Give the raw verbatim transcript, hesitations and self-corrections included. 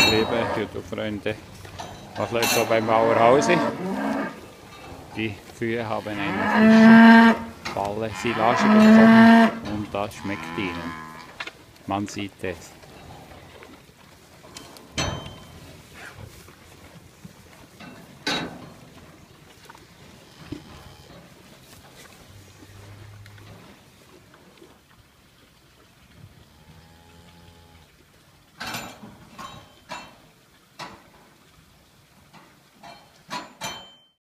liebe YouTube-Freunde, was läuft so beim Bauerhause? Die Kühe haben eine frische Balle Silage bekommen und das schmeckt ihnen. Man sieht es.